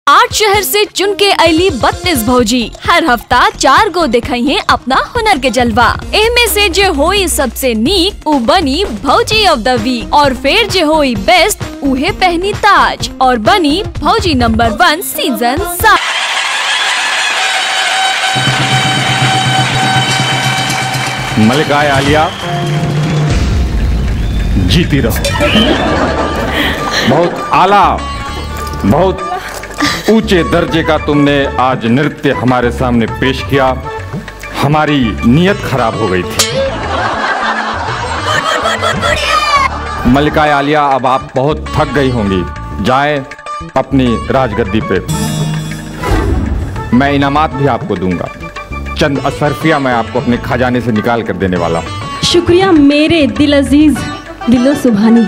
आठ शहर से चुन के अली 32 भौजी हर हफ्ता 4 गो दिखाई है अपना हुनर के जलवा। एमे से जे होई सबसे नीक उ बनी भौजी ऑफ द वीक और फिर जे होई बेस्ट उहे पहनी ताज और बनी भौजी नंबर 1 सीजन 7। मलिका आलिया जीती रहो। बहुत आला, बहुत ऊंचे दर्जे का तुमने आज नृत्य हमारे सामने पेश किया। हमारी नीयत खराब हो गई थी। मलिका आलिया, अब आप बहुत थक गई होंगी, जाएं अपनी राजगद्दी पे। मैं इनामात भी आपको दूंगा। चंद असरफिया मैं आपको अपने खजाने से निकाल कर देने वाला हूँ। शुक्रिया मेरे दिल अजीज दिलो सुभानी।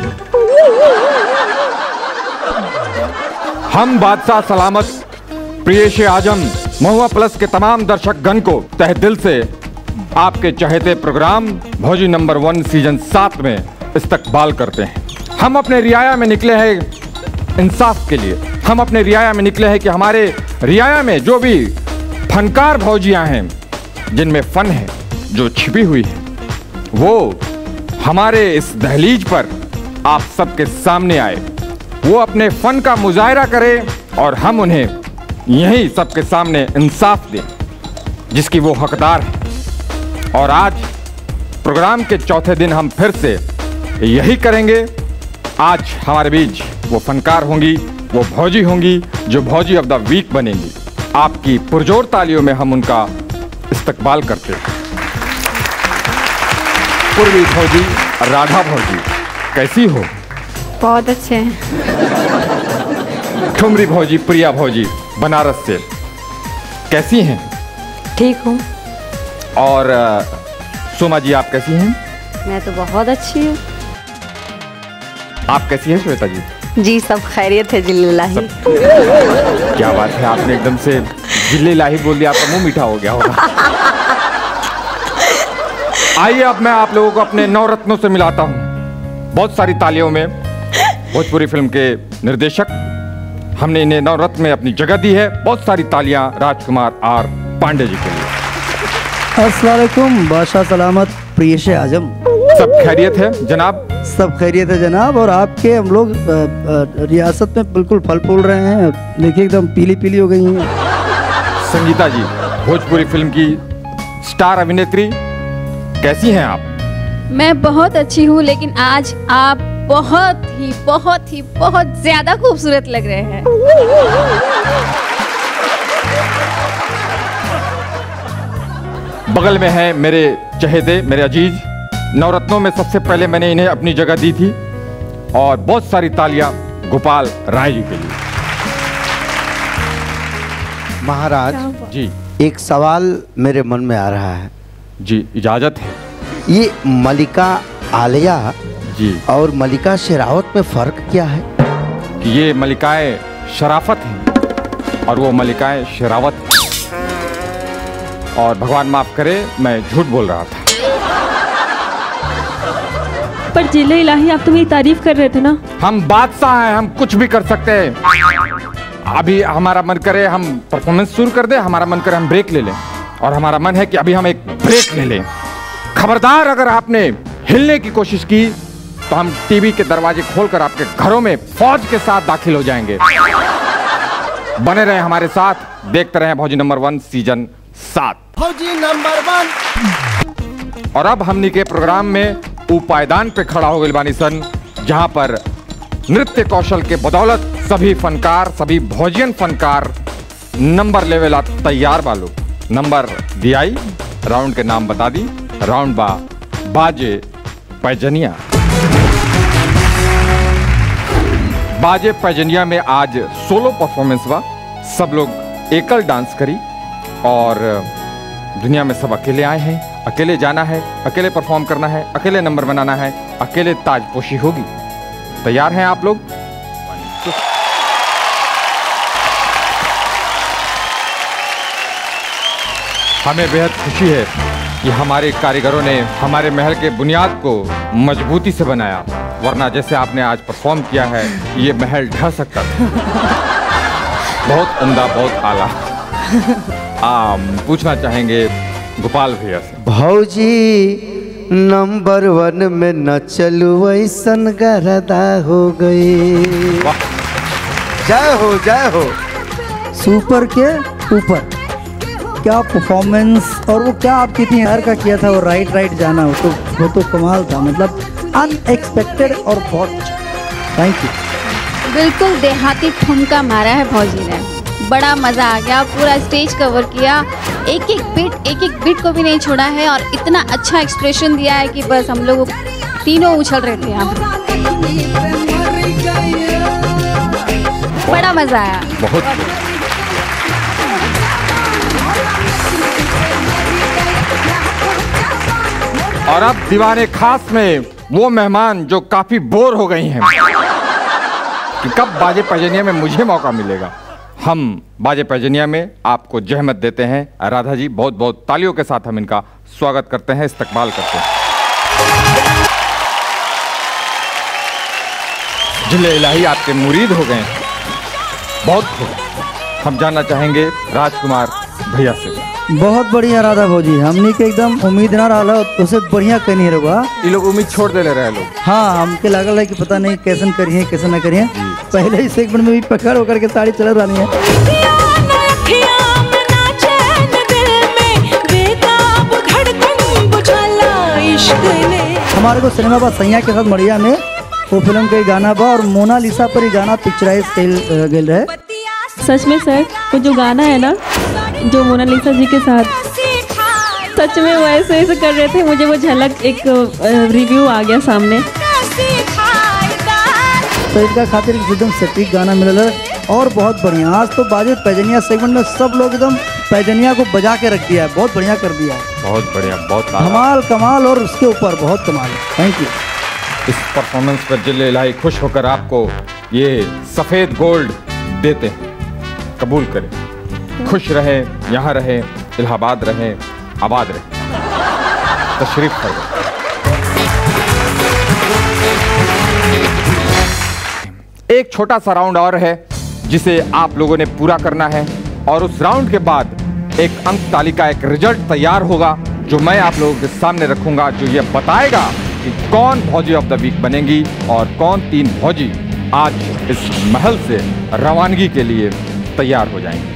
हम बादशाह सलामत प्रियेश आजम महुआ प्लस के तमाम दर्शक गण को तहे दिल से आपके चहेते प्रोग्राम भौजी नंबर 1 सीजन 7 में इस्तकबाल करते हैं। हम अपने रियाया में निकले हैं इंसाफ के लिए। हम अपने रियाया में निकले हैं कि हमारे रियाया में जो भी फनकार भौजियां हैं, जिनमें फन है, जो छिपी हुई है, वो हमारे इस दहलीज पर आप सबके सामने आए, वो अपने फन का मुजाहरा करें और हम उन्हें यहीं सबके सामने इंसाफ दें जिसकी वो हकदार है। और आज प्रोग्राम के चौथे दिन हम फिर से यही करेंगे। आज हमारे बीच वो फनकार होंगी, वो भौजी होंगी जो भौजी ऑफ द वीक बनेंगी। आपकी पुरजोर तालियों में हम उनका इस्तकबाल करते हैं। पूर्वी भौजी राधा भौजी, कैसी हो? बहुत अच्छे हैं। ठुमरी भौजी प्रिया भौजी बनारस से, कैसी हैं? ठीक हूँ। और सोमा जी, आप कैसी हैं? मैं तो बहुत अच्छी हूँ। आप कैसी हैं श्वेता जी? जी सब खैरियत है जिल्लाही। क्या बात है, आपने एकदम से जिल्लाही बोल दिया, आपका मुंह मीठा हो गया होगा। आइए अब मैं आप लोगों को अपने नवरत्नों से मिलाता हूँ। बहुत सारी तालियों में भोजपुरी फिल्म के निर्देशक, हमने इन्हें नवरत्न में अपनी जगह दी है। बहुत सारी तालियां राजकुमार आर पांडे जी के लिए। अस्सलाम वालेकुम, बादशाह सलामत प्रियेश आजम। सब खैरियत है जनाब? सब खैरियत है जनाब। और आपके हम लोग रियासत में बिल्कुल फल फूल रहे हैं, देखिए एकदम पीली पीली हो गई हैं। संगीता जी, भोजपुरी फिल्म की स्टार अभिनेत्री, कैसी हैं आप? मैं बहुत अच्छी हूँ, लेकिन आज आप बहुत ज्यादा खूबसूरत लग रहे हैं। बगल में है मेरे चहेते, मेरे अजीज नवरत्नों में। सबसे पहले मैंने इन्हें अपनी जगह दी थी। और बहुत सारी तालियां गोपाल राय जी के लिए। महाराज जी, एक सवाल मेरे मन में आ रहा है। जी इजाजत है। ये मलिका आलिया जी और मलिका शेरावत में फर्क क्या है? कि ये मलिकाए शराफत हैं और वो मलिकाए शेरावत हैं। और भगवान माफ करे, मैं झूठ बोल रहा था। पर जिले इलाही, आप तो मेरी तारीफ कर रहे थे ना। हम बादशाह हैं, हम कुछ भी कर सकते हैं। अभी हमारा मन करे हम परफॉर्मेंस शुरू कर दें, हमारा मन करे हम ब्रेक ले लें, और हमारा मन है कि अभी हम एक ब्रेक ले लें। खबरदार, अगर आपने हिलने की कोशिश की तो हम टीवी के दरवाजे खोलकर आपके घरों में फौज के साथ दाखिल हो जाएंगे। बने रहें हमारे साथ, देखते रहें भौजी नंबर 1 सीजन 7। भौजी नंबर 1। और अब हमनी के प्रोग्राम में ऊ पायदान पे खड़ा हो गए बानी सन, जहां पर नृत्य कौशल के बदौलत सभी फनकार, सभी भौजियन फनकार नंबर लेवल तैयार बालो। नंबर दियाई, राउंड के नाम बता दी। राउंड बा बाजे पैजनिया। बाजे पैजनिया में आज सोलो परफॉर्मेंस बा। सब लोग एकल डांस करी और दुनिया में सब अकेले आए हैं, अकेले जाना है, अकेले परफॉर्म करना है, अकेले नंबर बनाना है, अकेले ताजपोशी होगी। तैयार हैं आप लोग? हमें बेहद खुशी है कि हमारे कारीगरों ने हमारे महल के बुनियाद को मजबूती से बनाया, वरना जैसे आपने आज परफॉर्म किया है ये महल ढह सकता था। बहुत उम्दा, बहुत आला। पूछना चाहेंगे गोपाल भैया से। भौजी नंबर 1 में न चलू ऐसन गरदा हो गई। जय हो, जय हो। सुपर के ऊपर क्या परफॉर्मेंस, और वो क्या आप कितनी हर का किया था, वो राइट जाना, वो तो कमाल था, मतलब अनएक्सपेक्टेड और बहुत। Thank you. बिल्कुल देहाती ठुमका मारा है भौजी ने, बड़ा मज़ा आ गया, पूरा स्टेज कवर किया, एक एक बिट को भी नहीं छोड़ा है और इतना अच्छा एक्सप्रेशन दिया है कि बस हम लोग तीनों उछल रहे थे यहाँ। बड़ा मज़ा आया, बहुत। और अब दीवाने खास में वो मेहमान जो काफी बोर हो गई हैं कि कब बाजे पैजनिया में मुझे मौका मिलेगा। हम बाजे पैजनिया में आपको जहमत देते हैं। राधा जी, बहुत बहुत तालियों के साथ हम इनका स्वागत करते हैं, इस्तकबाल करते हैं। जिले इलाही आपके मुरीद हो गए, बहुत खूब। हम जानना चाहेंगे राजकुमार भैया से। बहुत बढ़िया राधा भौजी, हमने के एकदम उम्मीद ना रहा, उसे बढ़िया कहीं रहा। ये लोग उम्मीद छोड़ दे ले रहे लोग। हाँ, हमके लागल है कि पता नहीं कैसन करिए कैसे ना करिए। पहले ही सेगमेंट में भी पकड़ होकर के साड़ी चल रही है। हमारे को सिनेमा बा सैया के साथ मड़िया में वो फिल्म का गाना बा, और मोनालिसा पर ही गाना पिक्चराइज गल रहे। सच में सर, वो जो गाना है ना, जो मोनालिसा जी के साथ, सच में वो ऐसे कर रहे थे, मुझे वो झलक एक रिव्यू आ गया सामने। तो इसका खातिर एकदम सटीक गाना मिल रहा है और बहुत बढ़िया। आज तो बाजे पैजनिया सेगमेंट में सब लोग एकदम पैजनिया को बजा के रख दिया है, बहुत बढ़िया कर दिया है। बहुत बढ़िया, बहुत कमाल कमाल, और उसके ऊपर बहुत कमाल है। Thank you. इस परफॉर्मेंस पर जिले इलाही खुश होकर आपको ये सफेद गोल्ड देते हैं, कबूल करें। खुश रहे, यहाँ रहे, इलाहाबाद रहे, आबाद रहे। तशरीफ करें। एक छोटा सा राउंड और है जिसे आप लोगों ने पूरा करना है, और उस राउंड के बाद एक अंक तालिका, एक रिजल्ट तैयार होगा जो मैं आप लोगों के सामने रखूंगा, जो ये बताएगा कि कौन भौजी ऑफ द वीक बनेंगी और कौन 3 भौजी आज इस महल से रवानगी के लिए तैयार हो जाएंगे।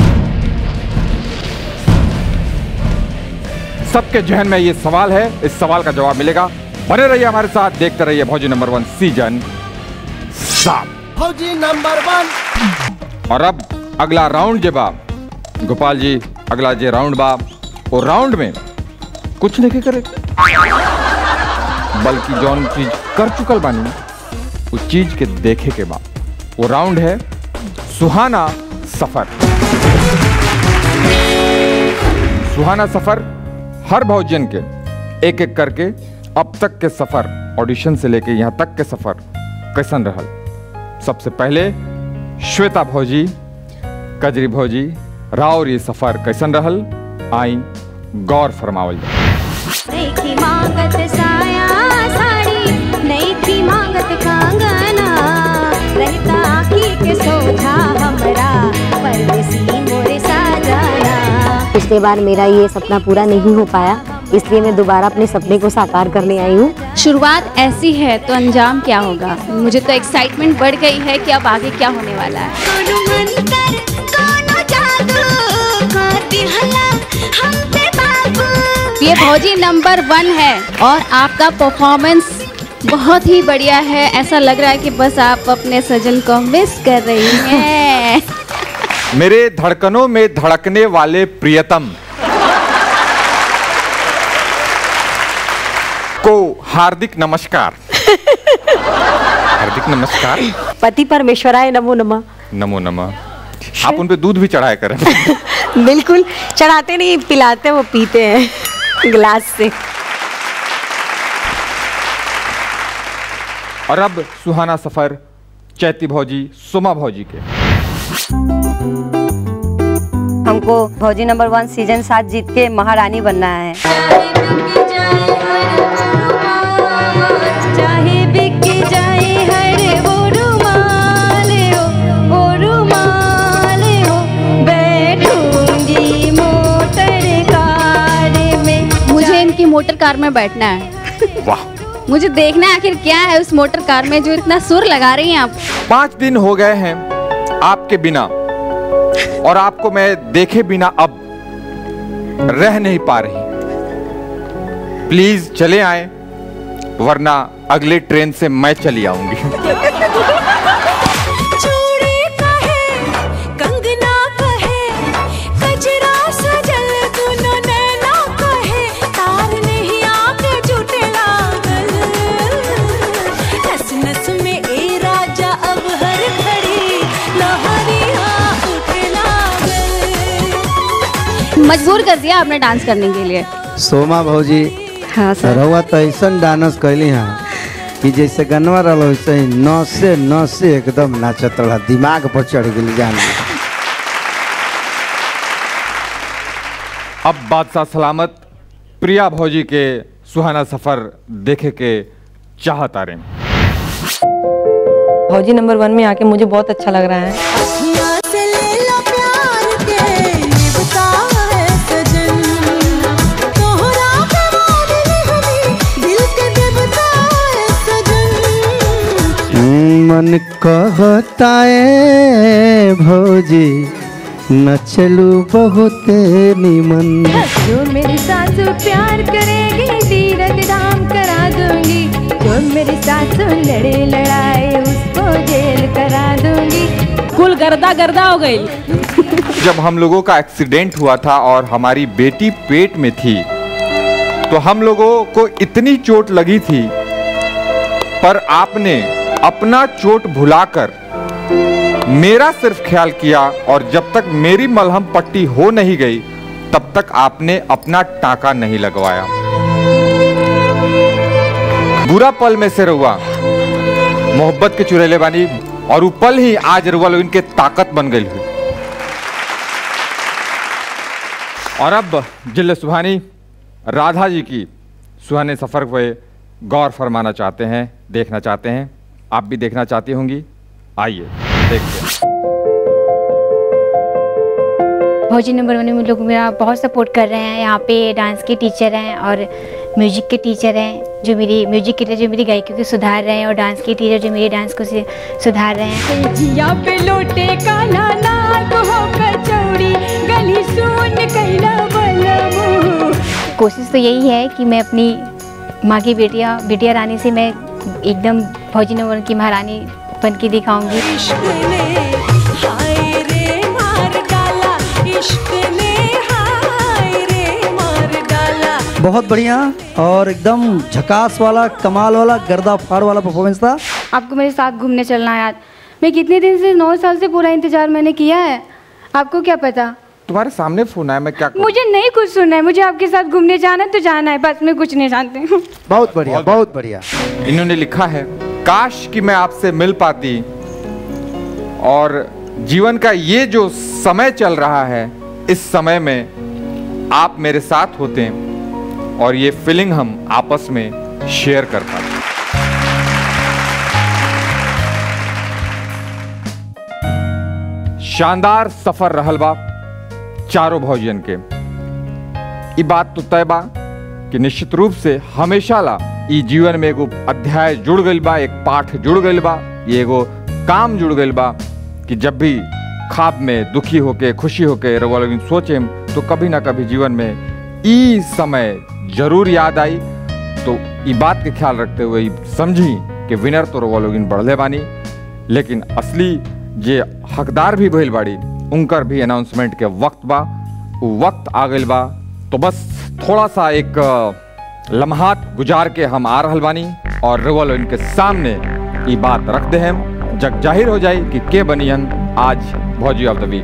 सबके जहन में ये सवाल है, इस सवाल का जवाब मिलेगा। बने रहिए हमारे साथ, देखते रहिए भौजी नंबर 1 सीजन 7। भौजी नंबर 1। और अब अगला राउंड जे बा गोपाल जी, अगला जे राउंड बा, वो राउंड में कुछ नहीं करे, बल्कि जौन चीज कर चुकल बानी उस चीज के देखे के बाद। वो राउंड है सुहाना सफर। सुहाना सफर हर भौजियन के एक एक करके अब तक के सफर, ऑडिशन से लेके यहाँ तक के सफर कैसन रहल। सबसे पहले श्वेता भौजी, कजरी भौजी, राउर ये सफर कैसन रहल, आई गौर फरमावल जाए। नहीं थी मांगत साया साड़ी, नहीं थी मांगत कंगना, रहता आँखी के सोझा हमरा परदेसी मोरे साजना। पिछले बार मेरा ये सपना पूरा नहीं हो पाया, इसलिए मैं दोबारा अपने सपने को साकार करने आई हूँ। शुरुआत ऐसी है तो अंजाम क्या होगा। मुझे तो एक्साइटमेंट बढ़ गई है कि अब आगे क्या होने वाला है। ये भौजी नंबर 1 है और आपका परफॉर्मेंस बहुत ही बढ़िया है। ऐसा लग रहा है कि बस आप अपने सजन को मिस कर रही हैं। मेरे धड़कनों में धड़कने वाले प्रियतम को हार्दिक नमस्कार। हार्दिक नमस्कार। पति परमेश्वराय नमो नमः। नमो नमः। आप उन पे दूध भी चढ़ाया करें। बिल्कुल, चढ़ाते नहीं, पिलाते, वो पीते हैं गिलास से। और अब सुहाना सफर चैती भौजी, सुमा भौजी के। हमको भौजी नंबर 1 सीजन 7 जीत के महारानी बनना है। चाहे बिक जाए हर वो रुमाल हो, ओ रुमाल हो, मोटर कार में बैठना है। वाह, मुझे देखना है आखिर क्या है उस मोटर कार में जो इतना सुर लगा रही हैं आप। 5 दिन हो गए हैं आपके बिना, और आपको मैं देखे बिना अब रह नहीं पा रही। प्लीज चले आए, वरना अगले ट्रेन से मैं चली आऊंगी। मजबूर कर दिया आपने डांस करने के लिए। सोमा भौजी, हाँ सर। रउआ तो ऐसा डांस कैली हाँ कि जैसे गनवा रहा वैसे ही नसे नसे एकदम नाचत रहा, दिमाग पर चढ़ गई जान। अब बादशाह सलामत प्रिया भौजी के सुहाना सफर देखे के चाहत आ रहे हैं। भौजी नंबर 1 में आके मुझे बहुत अच्छा लग रहा है। मन कहता है भौजी न चलू बहुत निमन। जो मेरी सासू प्यार करेगी तीरथ धाम करा दूंगी, जो मेरी सासू लड़े लड़ाई उसको जेल करा दूंगी। कुल गर्दा गर्दा हो गई। जब हम लोगों का एक्सीडेंट हुआ था और हमारी बेटी पेट में थी, तो हम लोगों को इतनी चोट लगी थी, पर आपने अपना चोट भुलाकर मेरा सिर्फ ख्याल किया, और जब तक मेरी मलहम पट्टी हो नहीं गई तब तक आपने अपना टाका नहीं लगवाया। बुरा पल में से रुआ मोहब्बत के चुरेले बानी, और वो पल ही आज रुआ लोग इनके ताकत बन गई हुई। और अब जिले सुहानी राधा जी की सुहाने सफर पे गौर फरमाना चाहते हैं, देखना चाहते हैं। आप भी देखना चाहती होंगी, आइए देखते हैं। भौजी नंबर 1 में लोग मेरा बहुत सपोर्ट कर रहे हैं। यहाँ पे डांस के टीचर हैं और म्यूजिक के टीचर हैं, जो मेरी म्यूजिक के टीचर जो मेरी गायकी को सुधार रहे हैं, और डांस के टीचर जो मेरी डांस को सुधार रहे हैं। जिया पे लोटे काला नाक हो कचौड़ी गली सुन कैला बलमू। कोशिश तो यही है कि मैं अपनी माँ की बिटिया रानी से मैं एकदम भौजी नंबर 1 की महारानी बन के दिखाऊंगी। इश्क ने हाय रे मार डाला, इश्क ने हाय रे मार डाला। बहुत बढ़िया और एकदम झकास वाला, कमाल वाला, गर्दा फाड़ वाला परफॉर्मेंस था। आपको मेरे साथ घूमने चलना है यार। मैं कितने दिन से 9 साल से पूरा इंतजार मैंने किया है, आपको क्या पता। तुम्हारे सामने फोन है, मैं क्या करूं? मुझे नहीं कुछ सुनना है, मुझे आपके साथ घूमने जाना है तो जाना है, बस मैं कुछ नहीं जानती हूँ। बहुत बढ़िया, बहुत बढ़िया। इन्होंने लिखा है, काश कि मैं आपसे मिल पाती, और जीवन का ये जो समय चल रहा है, इस समय में आप मेरे साथ होते और ये फीलिंग हम आपस में शेयर कर पाते। शानदार सफर रहल बा चारों भौजियन के। ई बात तो तय बा कि निश्चित रूप से हमेशा ला ई जीवन में एगो अध्याय जुड़ गइल बा, एक पाठ जुड़ गइल बा, ये एगो काम जुड़ गइल बा कि जब भी ख्वाब में दुखी होके, खुशी होके रउआ लोग सोचे तो कभी ना कभी जीवन में ई समय जरूर याद आई। तो ई बात के ख्याल रखते हुए समझी कि विनर तो रउआ लोग बढ़ले बानी, लेकिन असली जे हकदार भी भइल बाड़ी उनकर भी अनाउंसमेंट के वक्त बा, वो वक्त आ गइल बा। तो बस थोड़ा सा एक लम्हात गुजार के हम आ रहल बानी और रउआ लोग इनके सामने ये बात रख दे हम, जग जाहिर हो जाए कि के बनियन आज भौजी ऑफ द वीक।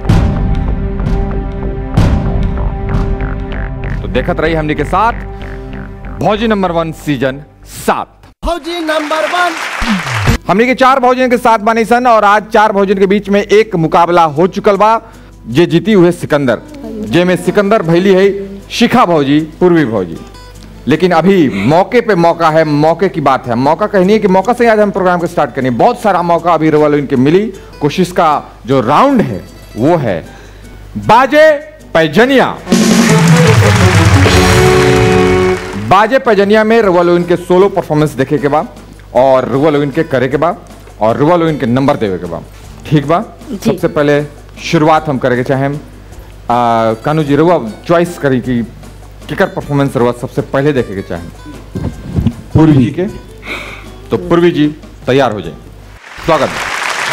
तो देखत रही हमने के साथ भौजी नंबर 1 सीजन 7। भौजी नंबर 1 हमने के 4 भौजियन के साथ बानी सन, और आज 4 भौजियन के बीच में एक मुकाबला हो चुकल बा, जे जीती हुए सिकंदर, जे में सिकंदर भैली है शिखा भौजी, पूर्वी भौजी। लेकिन अभी मौके पे मौका है, मौके की बात है, मौका कहनी है कि मौका से आज हम प्रोग्राम को स्टार्ट करें। बहुत सारा मौका अभी रवालो इनके मिली। कोशिश का जो राउंड है वो है बाजे पैजनिया। बाजे पैजनिया में रुआ लोगन के सोलो परफॉर्मेंस देखे के बाद और रुआ लोगन के करे के बाद और रुआ लोगन के नंबर देवे के बाद, ठीक बा? सबसे पहले शुरुआत हम करे के चाहें कानू जी, रुआ चॉइस करी कि केकर परफॉर्मेंस रुआ सबसे पहले देखे के चाहें? पूर्वी जी के। तो पूर्वी जी तैयार हो जाए, स्वागत है।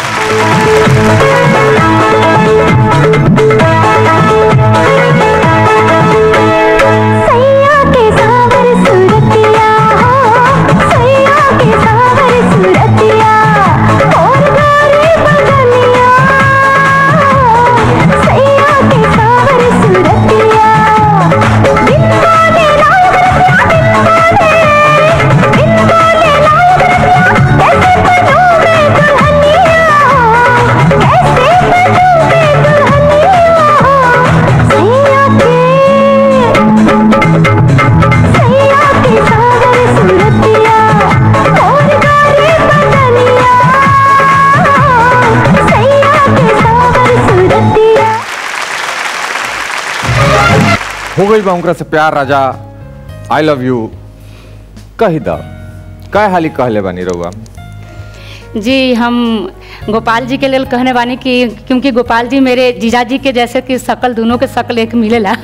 हो गई बा से प्यार राजा, आई लव यू कही दा, काय हाली कहले बानी रहुआ? जी हम गोपाल जी के लिए कहने वानी कि क्योंकि गोपाल जी मेरे जीजा जी के जैसे कि शकल दोनों के शकल एक मिलेला।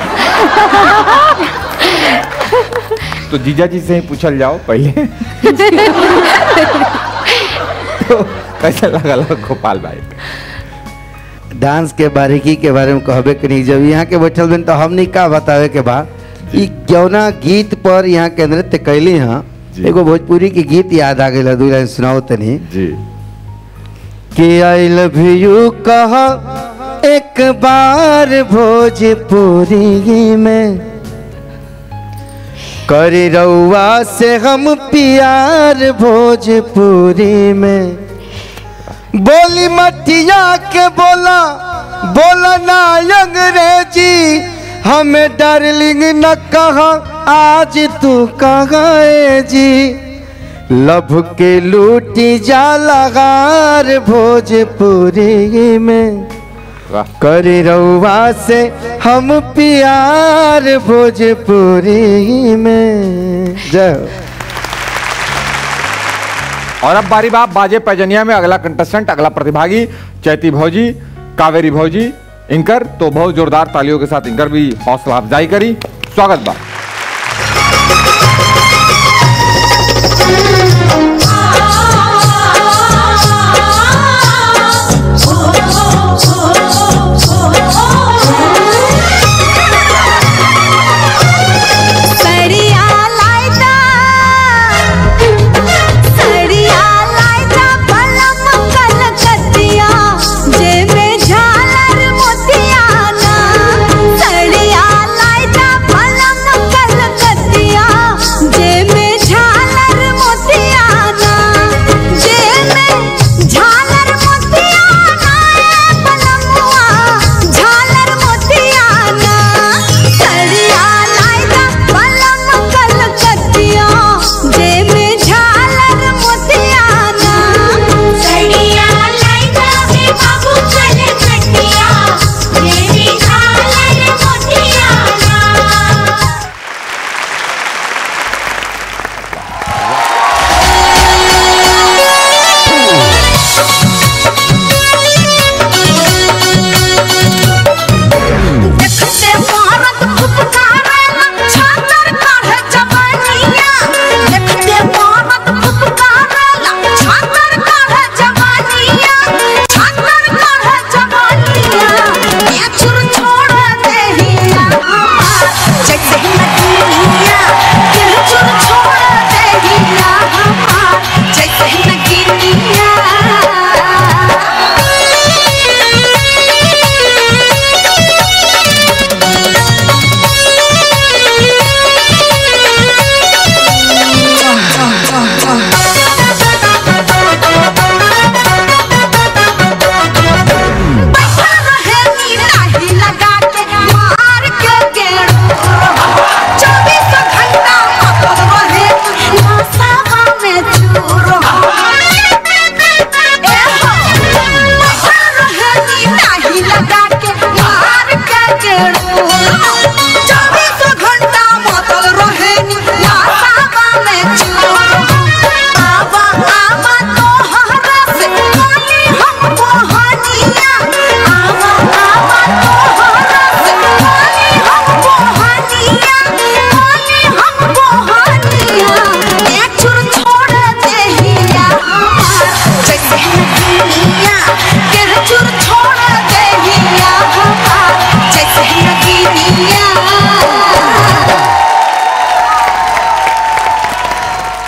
तो जीजा जी से ही पूछल जाओ पहले। तो कैसा लगा गोपाल भाई? डांस के बारीकी के बारे में कहबे करी, जब यहाँ के बैठल बन तो हमने का बतावे के बा क्यों गीत पर यहाँ के नृत्य कैली। हाँ एगो भोजपुरी की गीत याद आ गई, दू लाइन सुनाओ तनी जी। कि आई लव यू कहा एक बार भोजपुरी में, करी रउआ से हम प्यार भोजपुरी में, बोली मटिया के बोला बोला ना अंग्रेजी, हमें डार्लिंग न कहा आज तू कहाँ जी, लब के लूटी जा लगार भोजपुरी में, करे रउआ से हम प्यार भोजपुरी में। जय। और अब बारी बात बाजे पैजनिया में अगला कंटेस्टेंट, अगला प्रतिभागी चैती भौजी, कावेरी भौजी, इनकर तो बहुत जोरदार तालियों के साथ इनकर भी हौसला अफजाई करी, स्वागत बा।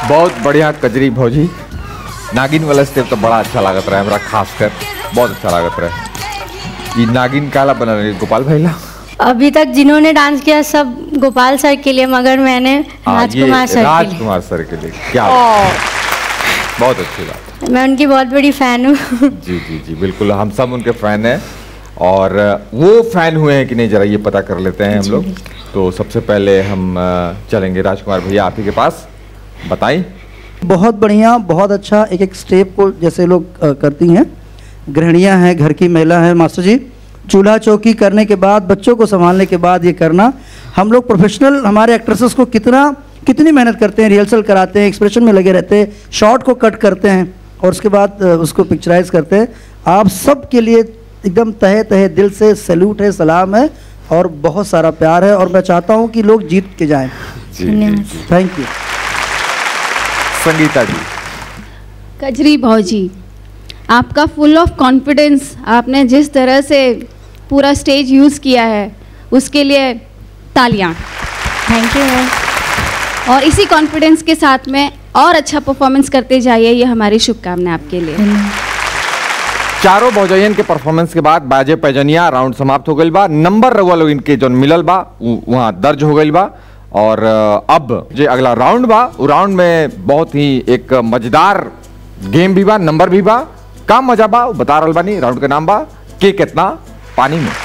बहुत बढ़िया कजरी भौजी। नागिन वाला स्टेप तो बड़ा अच्छा लागत रहा है हमरा, खासकर बहुत अच्छा लागत रहा है। ये नागिन काला बना रही गोपाल भाई ला? अभी तक जिन्होंने डांस किया सब गोपाल सर के लिए, मगर मैंने राजकुमार सर के लिए। क्या बहुत अच्छी बात। मैं उनकी बहुत बड़ी फैन हूँ। जी जी जी बिल्कुल, हम सब उनके फैन हैं। और वो फैन हुए हैं कि नहीं जरा ये पता कर लेते हैं हम लोग। तो सबसे पहले हम चलेंगे राजकुमार भैया आप ही के पास, बताएं। बहुत बढ़िया, बहुत अच्छा। एक एक स्टेप को जैसे लोग करती हैं, गृहिणियां हैं, घर की महिला हैं मास्टर जी, चूल्हा चौकी करने के बाद, बच्चों को संभालने के बाद ये करना। हम लोग प्रोफेशनल हमारे एक्ट्रेसेस को कितनी मेहनत करते हैं, रिहर्सल कराते हैं, एक्सप्रेशन में लगे रहते हैं, शॉट को कट करते हैं और उसके बाद उसको पिक्चराइज करते हैं। आप सब के लिए एकदम तहे तहे दिल से सैल्यूट है, सलाम है और बहुत सारा प्यार है। और मैं चाहता हूँ कि लोग जीत के जाएं। Thank you. संगीता जी। कजरी भौजी, आपका फुल ऑफ कॉन्फिडेंस, आपने जिस तरह से पूरा स्टेज यूज़ किया है उसके लिए तालियां। Thank you ma'am. और इसी कॉन्फिडेंस के साथ में और अच्छा परफॉर्मेंस करते जाइए, ये हमारी शुभकामनाएं आपके लिए। चारों भौजयन के परफॉर्मेंस के बाद बाजे पैजनिया राउंड समाप्त हो गई बा। नंबर रउआ लोग इनके जो मिलल बा वहाँ दर्ज हो गई बा। और अब जो अगला राउंड बा, वो राउंड में बहुत ही एक मजेदार गेम भी बा, नंबर भी बा। का मजा बा बता रहल बानी। राउंड का नाम बा के कितना पानी में।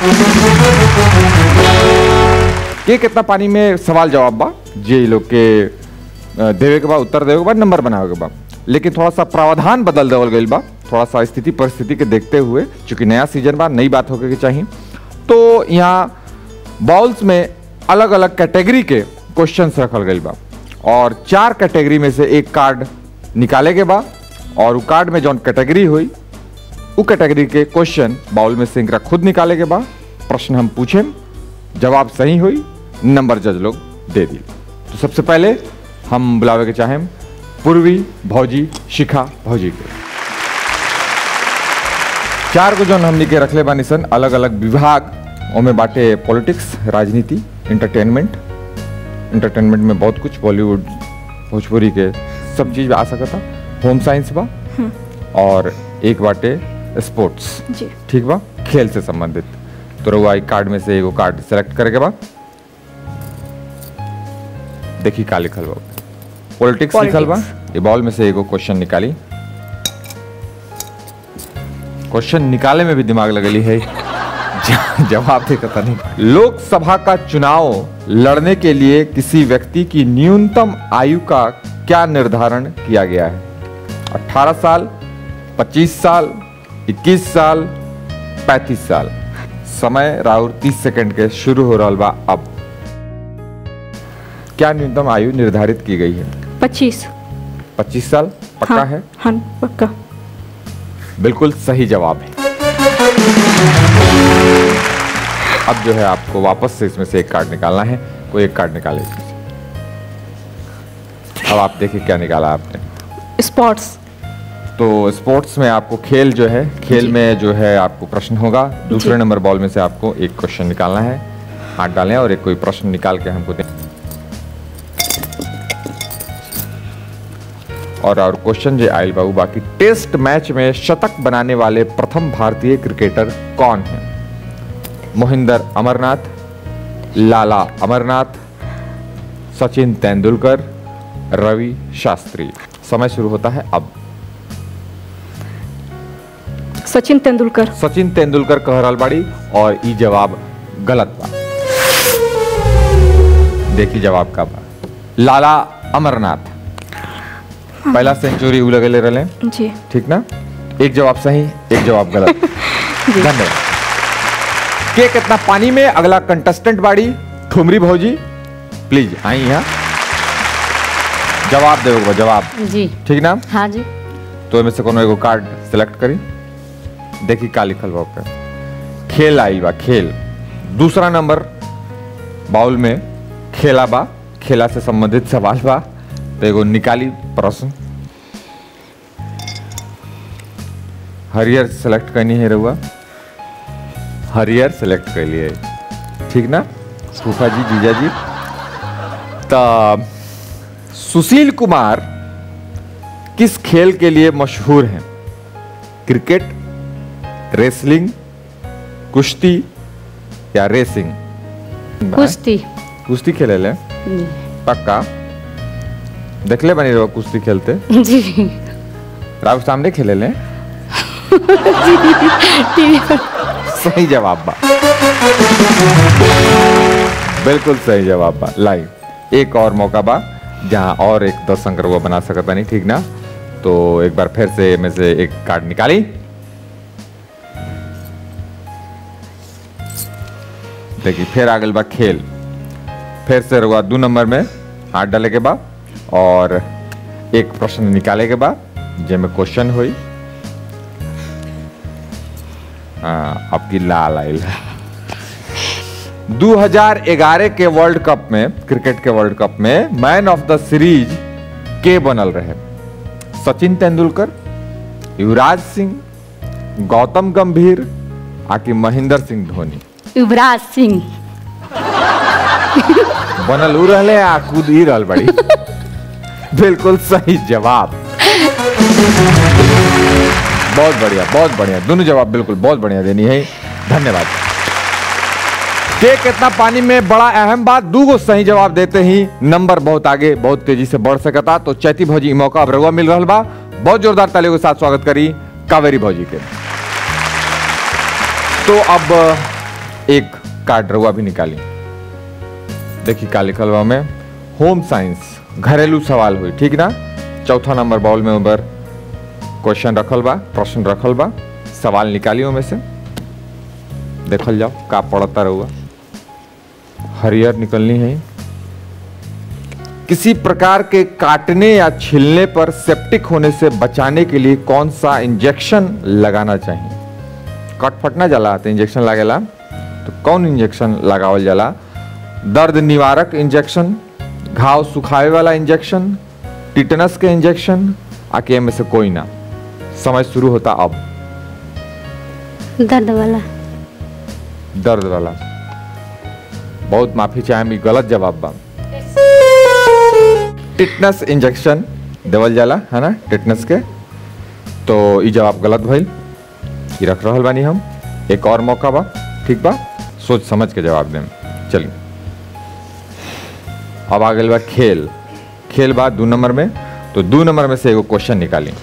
के कितना पानी में सवाल जवाब बा, जे लोग के देवे के बा, उत्तर देवे के बा, नंबर बनावे के बा। लेकिन थोड़ा सा प्रावधान बदल देवल गई बा, थोड़ा सा स्थिति परिस्थिति के देखते हुए, चूंकि नया सीजन बा, नई बात होके चाहिए। तो यहाँ बॉल्स में अलग अलग कैटेगरी के क्वेश्चंस रखल गई बा और 4 कैटेगरी में से एक कार्ड निकाले के बा और वो कार्ड में जौन कैटेगरी हुई वो कैटेगरी के क्वेश्चन बाउल में से इनका खुद निकाले के बा। प्रश्न हम पूछे, जवाब सही हुई, नंबर जज लोग दे दी। तो सबसे पहले हम बुलावे के चाहें पूर्वी भौजी, शिखा भौजी के। 4 को जौन हमनी के रखले बानी सन अलग अलग विभाग, ओमे बाटे पॉलिटिक्स, राजनीति, एंटरटेनमेंट में बहुत कुछ, बॉलीवुड, भोजपुरी के सब चीज आ सकता। होम साइंस बा और एक बाटे स्पोर्ट्स, ठीक बा, खेल से संबंधित। तो रउआ कार्ड में से एगो कार्ड सेलेक्ट करके बा, देखी का लिखल बा। पॉलिटिक्स लिखल बा। ये बॉल में से एगो क्वेश्चन निकाली। क्वेश्चन निकाले में भी दिमाग लगली है, जवाब देखता नहीं। लोकसभा का चुनाव लड़ने के लिए किसी व्यक्ति की न्यूनतम आयु का क्या निर्धारण किया गया है? 18 साल, 25 साल, 21 साल, 35 साल। समय राउर 30 सेकंड के शुरू हो रहा बा। अब क्या न्यूनतम आयु निर्धारित की गई है? 25 साल पक्का? हाँ, है हाँ पक्का। बिल्कुल सही जवाब है। अब जो है आपको वापस से इसमें से एक कार्ड निकालना है। कोई एक कार्ड निकाले इसमें से। अब आप देखिए क्या निकाला आपने। स्पोर्ट्स। तो स्पोर्ट्स में आपको खेल जो है, खेल में जो है आपको प्रश्न होगा। दूसरे नंबर बॉल में से आपको एक क्वेश्चन निकालना है। हाथ डालें और एक कोई प्रश्न निकाल के हमको दें। और क्वेश्चन जो आयल बाबू, बाकी टेस्ट मैच में शतक बनाने वाले प्रथम भारतीय क्रिकेटर कौन है? मोहिंदर अमरनाथ, लाला अमरनाथ, सचिन तेंदुलकर, रवि शास्त्री। समय शुरू होता है अब। सचिन तेंदुलकर। सचिन तेंदुलकर कह रहल बाड़ी और ई जवाब गलत बा। देखी जवाब का बा लाला अमरनाथ। पहला सेंचुरी उ लगले रहले जी, ठीक ना? एक जवाब सही, एक जवाब गलत। धन्यवाद। के कितना पानी में अगला कंटेस्टेंट बाड़ी ठुमरी भौजी, प्लीज आई यहाँ जवाब देगा। जवाब जी, ठीक ना? हाँ जी। तो इनमें से कोनो एगो कार्ड सिलेक्ट करी। देखी का लिखल बा पे। खेल आई बा, खेल। दूसरा नंबर बाउल में खेला बा, खेला से संबंधित सवाल बा। तो एगो निकाली प्रश्न। हरियर सेलेक्ट करनी है रहुआ, हरियर सेलेक्ट कर लिए, ठीक ना फूफा जी, जीजा जी? तो सुशील कुमार किस खेल के लिए मशहूर हैं? क्रिकेट, रेसलिंग, कुश्ती या रेसिंग? कुश्ती। कुश्ती खेले ले? पक्का? देख ले बनी रहो कुश्ती खेलते? जी। राव सामने खेले ले? सही जवाब बा, बिल्कुल सही जवाब बा। लाई एक और मौका बा जहां और एक 10 अंक वो बना सकता नहीं, ठीक ना? तो एक बार फिर से में से एक कार्ड निकाली। देखिए फिर आगे बा खेल। फिर से रुआ 2 नंबर में हाथ डाले के बाद और एक प्रश्न निकाले के बाद जिसमें क्वेश्चन हुई। आपकी लाल आइल है। 2011 के वर्ल्ड कप में, क्रिकेट के वर्ल्ड कप में मैन ऑफ द सीरीज के बनल रहे? सचिन तेंदुलकर, युवराज सिंह, गौतम गंभीर आकि महेंद्र सिंह धोनी? युवराज सिंह। बनल उ रहले आ कूद ही रहल बड़ी। बिल्कुल सही जवाब। बहुत बढ़िया, बहुत बढ़िया। दोनों जवाब बिल्कुल बहुत बढ़िया देनी है। धन्यवाद। के कितना पानी में बड़ा अहम बात, 2 सही जवाब देते ही नंबर बहुत आगे, बहुत तेजी से बढ़ सकता। तो चैती भौजी मौका अब रउआ मिल रहा बा। बहुत जोरदार तालियों के साथ स्वागत करी कावेरी भौजी के। तो अब एक कार्ड रउआ भी निकाली। देखिए का लिखल बा में, होम साइंस, घरेलू सवाल हुई, ठीक ना? चौथा नंबर बॉल में उबर क्वेश्चन रखल बा, प्रश्न रखल बा। सवाल निकालियो में से देखल जाओ का पड़ता रहुआ। हरियर निकलनी है। किसी प्रकार के काटने या छिलने पर सेप्टिक होने से बचाने के लिए कौन सा इंजेक्शन लगाना चाहिए? कट फटना जाला तो इंजेक्शन लागेला, तो कौन इंजेक्शन लगावल जाला? दर्द निवारक इंजेक्शन, घाव सुखावे वाला इंजेक्शन, टिटनस के इंजेक्शन, आके में से कोई ना? समय शुरू होता अब। दर्द वाला। दर्द वाला। बहुत माफी चाहे, गलत जवाब बा। टिटनस इंजेक्शन देवल जाला है ना, टिटनस के। तो ये जवाब गलत भइल। ये रख रहल बानी हम। एक और मौका बा, ठीक बा? सोच समझ के जवाब दें। चलिए अब आ गए बा खेल। खेल बा 2 नंबर में। तो 2 नंबर में से एगो क्वेश्चन निकाली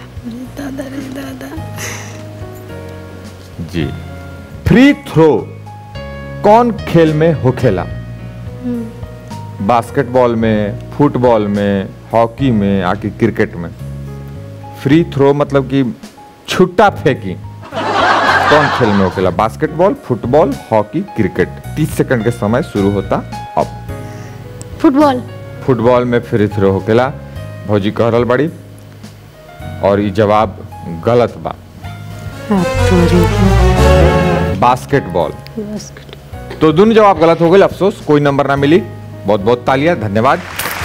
जी। फ्री थ्रो कौन खेल में होखेला? बास्केटबॉल में, फुटबॉल में, हॉकी में, आकि क्रिकेट में? फ्री थ्रो मतलब कि छुट्टा फेंकी कौन खेल में होखेला? Basketball, football, hockey, cricket? 30 second के समय शुरू होता अब। फुटबॉल। फुटबॉल में फ्री थ्रो होखेला, भौजी कह रहल बड़ी। और ये जवाब गलत बा। बास्केटबॉल। तो दोनों जवाब गलत हो गए, अफसोस कोई नंबर ना मिली। बहुत बहुत तालियां, धन्यवाद।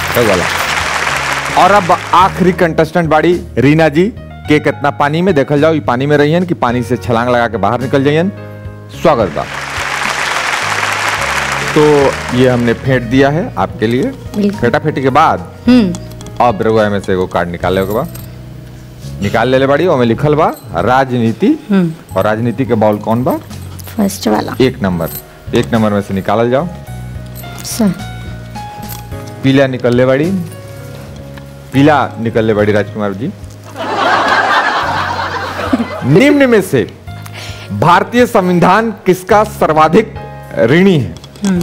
और अब आखिरी कंटेस्टेंट बाड़ी रीना जी। के कितना पानी में देखल जाओ, ये पानी में रहियन कि पानी से छलांग लगा के बाहर निकल जाइयन? स्वागत बा। तो ये हमने फेंट दिया है आपके लिए। फेटा फेटी के बाद अब रउआ में से एगो कार्ड निकाले के बाद निकाल ले बाड़ी। और में लिखल बा राजनीति। और राजनीति के बॉल कौन बा? फर्स्ट वाला। 1 नंबर। 1 नंबर में से निकालल जाओ। सर। पीला निकल ले बाड़ी। पीला निकल ले बाड़ी राजकुमार जी। निम्न में से भारतीय संविधान किसका सर्वाधिक ऋणी है?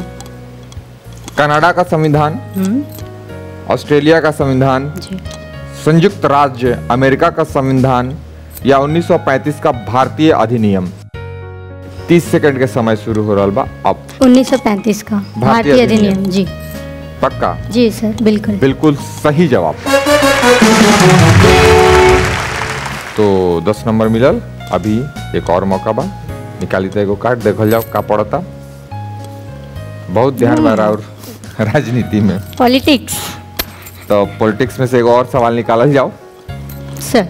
कनाडा का संविधान, ऑस्ट्रेलिया का संविधान, संयुक्त राज्य अमेरिका का संविधान या 1935 का भारतीय अधिनियम? 30 सेकंड के समय शुरू हो रहा बा अब। 1935 का भारतीय अधिनियम। जी पक्का? जी सर, बिल्कुल। बिल्कुल सही जवाब। तो 10 नंबर मिलल। अभी एक और मौका बा, निकाली तो एगो कार्ड देखल जाओ का पड़ता। बहुत ध्यान बा और राजनीति में, पॉलिटिक्स। तो पॉलिटिक्स में से एगो और सवाल निकालल जाओ सर।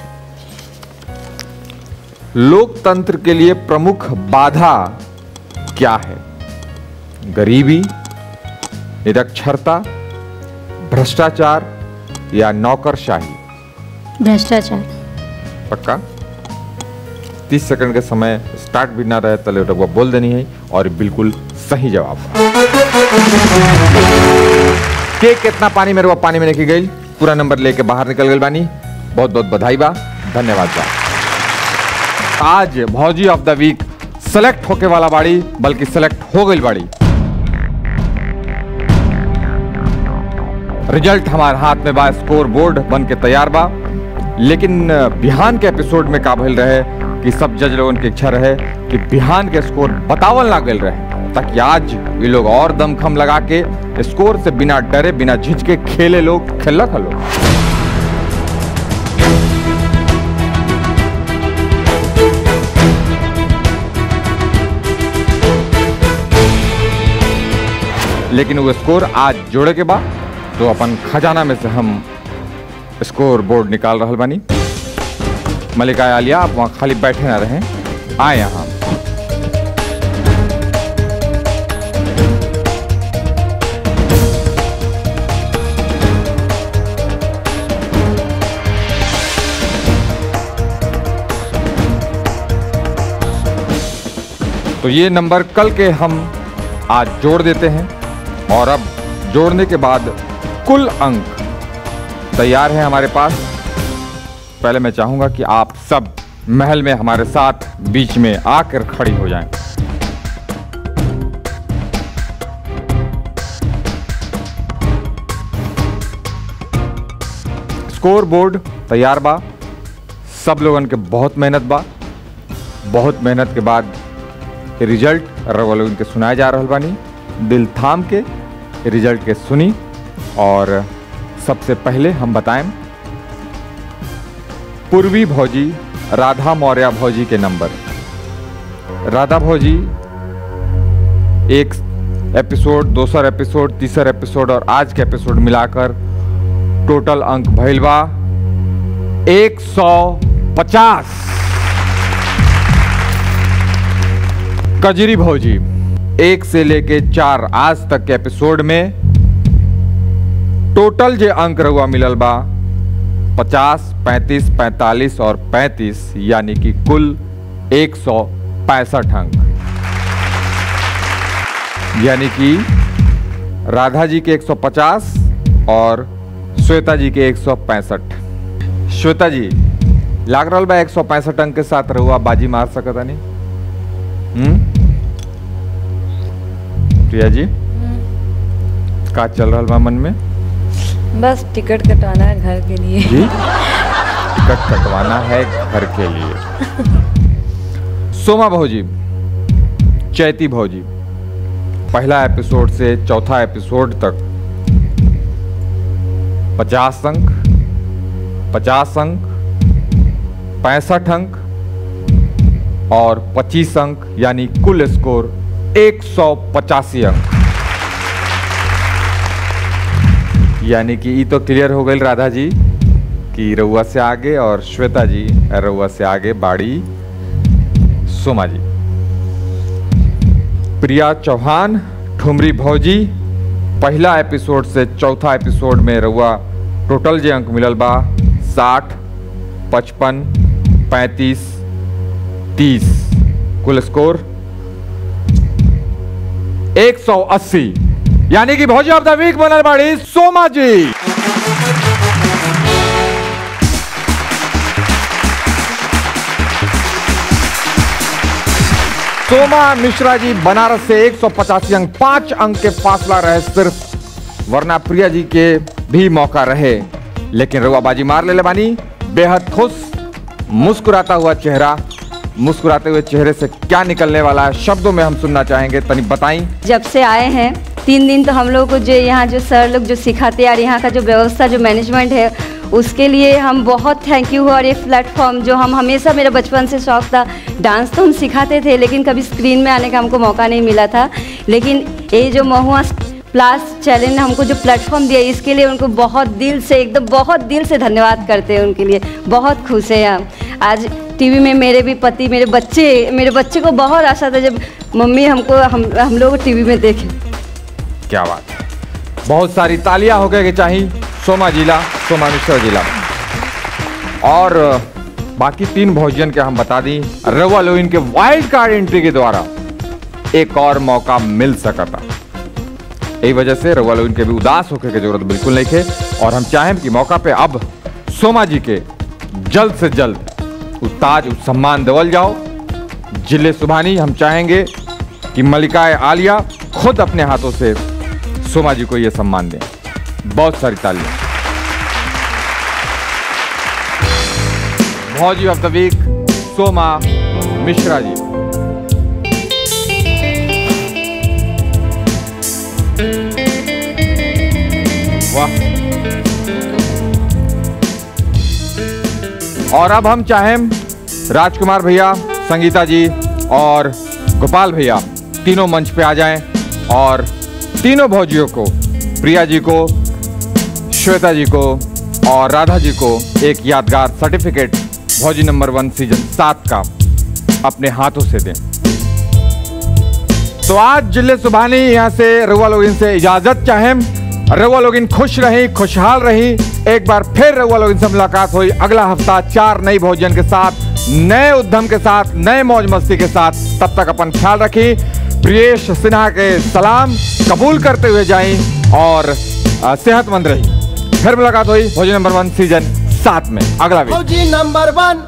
लोकतंत्र के लिए प्रमुख बाधा क्या है? गरीबी, निरक्षरता, भ्रष्टाचार या नौकरशाही? भ्रष्टाचार। पक्का? 30 सेकंड के समय स्टार्ट भी ना रहे तले वो बोल देनी है और बिल्कुल सही जवाब। के कितना पानी में वो पानी में लेके गई, पूरा नंबर लेके बाहर निकल गई बानी। बहुत बहुत बधाई बा, धन्यवाद बा। आज भौजी ऑफ द वीक सेलेक्ट होके वाला बाड़ी, बल्कि सेलेक्ट हो गई बाड़ी। रिजल्ट हमारे हाथ में बा, स्कोर बोर्ड बन के तैयार बा। लेकिन बिहान के एपिसोड में का भइल रहे कि सब जज लोगन की इच्छा रहे कि बिहान के स्कोर बतावल ना गल रहे, ताकि आज ये लोग और दमखम लगा के स्कोर से बिना डरे बिना झिझके खेले लोग खेलक हलो। लेकिन वो स्कोर आज जोड़े के बाद तो अपन खजाना में से हम स्कोर बोर्ड निकाल रहा बानी। मलिका आलिया, आप वहाँ खाली बैठे ना रहें, आए यहाँ। तो ये नंबर कल के हम आज जोड़ देते हैं और अब जोड़ने के बाद कुल अंक तैयार है हमारे पास। पहले मैं चाहूंगा कि आप सब महल में हमारे साथ बीच में आकर खड़ी हो जाएं। स्कोर बोर्ड तैयार बा, सब लोगन के बहुत मेहनत बा। बहुत मेहनत के बाद रिजल्ट रवा लोगन के सुनाए जा रहल बानी। दिल थाम के रिजल्ट के सुनी और सबसे पहले हम बताएं पूर्वी भौजी राधा मौर्य भौजी के नंबर। राधा भौजी एक एपिसोड, दूसरा एपिसोड, तीसरा एपिसोड और आज के एपिसोड मिलाकर टोटल अंक भइल बा 150। कजरी भौजी 1 से लेके 4 आज तक के एपिसोड में टोटल जे अंक रहुआ मिलल बा 50, 35, 45 और 35, यानी कि कुल 165 अंक। यानी कि राधा जी के 150 और श्वेता जी के 165। श्वेता जी लाग रहा बा 165 अंक के साथ रहुआ बाजी मार सकता नहीं? प्रिया जी का चल रहा बा मन में? बस टिकट कटवाना है घर के लिए। जी? टिकट कटवाना है घर के लिए। सोमा भौजी, चैती भौजी पहला एपिसोड से चौथा एपिसोड तक 50 अंक, 50 अंक, 65 अंक और 25 अंक, यानी कुल स्कोर 185 अंक। यानी कि ये तो क्लियर हो गई राधा जी कि रउआ से आगे और श्वेता जी रउआ से आगे बाड़ी सोमा जी। प्रिया चौहान, ठुमरी भौजी पहला एपिसोड से चौथा एपिसोड में रउआ टोटल जे अंक मिलल बा 60, 55, 35, 30, कुल स्कोर 180। यानी कि भौजी ऑफ द वीक बनल बाड़ी सोमा जी। सोमा मिश्रा जी बनारस से 185 अंक, 5 अंक के फासला रहे सिर्फ, वरना प्रिया जी के भी मौका रहे, लेकिन रउआ बाजी मार ले बानी। बेहद खुश, मुस्कुराता हुआ चेहरा, मुस्कुराते हुए चेहरे से क्या निकलने वाला है शब्दों में हम सुनना चाहेंगे, तनी बताई। जब से आए हैं 3 दिन तो हम लोग को जो यहाँ जो सर लोग जो सिखाते हैं और यहाँ का जो व्यवस्था जो मैनेजमेंट है उसके लिए हम बहुत थैंक यू। और ये प्लेटफॉर्म जो हम हमेशा, मेरा बचपन से शौक था, डांस तो हम सिखाते थे लेकिन कभी स्क्रीन में आने का हमको मौका नहीं मिला था, लेकिन ये जो महुआ प्लस चैनल ने हमको जो प्लेटफॉर्म दिया इसके लिए उनको बहुत दिल से, एकदम बहुत दिल से धन्यवाद करते हैं उनके लिए। बहुत खुश है हम। आज टीवी में मेरे भी पति, मेरे बच्चे को बहुत आशा था जब मम्मी हमको हम लोग टीवी में देखें। क्या बात है, बहुत सारी तालियां हो गए कि चाहिए सोमा जिला, सोमा मिश्रा जिला। और बाकी 3 भोजन के हम बता दी, रवा लोग इनके वाइल्ड कार्ड एंट्री के द्वारा एक और मौका मिल सका था। यही वजह से रवा लोग इनके भी उदास होकर की जरूरत बिल्कुल नहीं है और हम चाहें कि मौका पे अब सोमा जी के जल्द से जल्द ताज सम्मान देवल जाओ। जिले सुभानी हम चाहेंगे कि मलिकाए आलिया खुद अपने हाथों से सोमा जी को यह सम्मान दें। बहुत सारी तालियां। भौजी ऑफ द वीक सोमा मिश्रा जी। वाह। और अब हम चाहें राजकुमार भैया, संगीता जी और गोपाल भैया तीनों मंच पे आ जाएं और तीनों भौजियों को, प्रिया जी को, श्वेता जी को और राधा जी को एक यादगार सर्टिफिकेट भौजी नंबर 1 सीजन 7 का अपने हाथों से दें। तो आज जिले सुभानी यहाँ से रउआ लोग इनसे इजाजत चाहें। रउआ लोग इन खुश रही, खुशहाल रही। एक बार फिर रउआ लोग इनसे मुलाकात हुई अगला हफ्ता 4 नई भोजन के साथ, नए उद्यम के साथ, नए मौज मस्ती के साथ। तब तक अपन ख्याल रखी। प्रियेश सिन्हा के सलाम कबूल करते हुए जाएं और सेहतमंद रही। फिर मुलाकात हुई भोजन नंबर 1 सीजन 7 में अगला वीक। भौजी नंबर 1।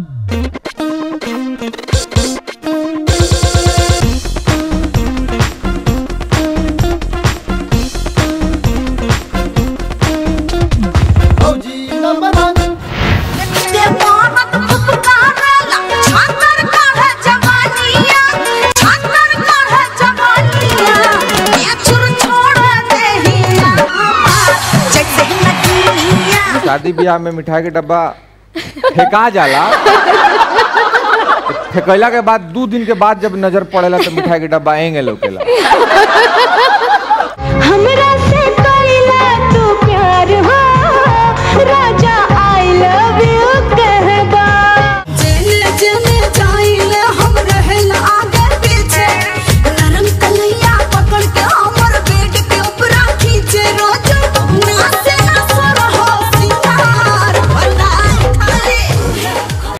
शादी ब्याह में मिठाई के डब्बा फेंका जाला, फेंकैला के बाद 2 दिन के बाद जब नजर पड़ेला तो मिठाई के डब्बा एंगे लोकेला।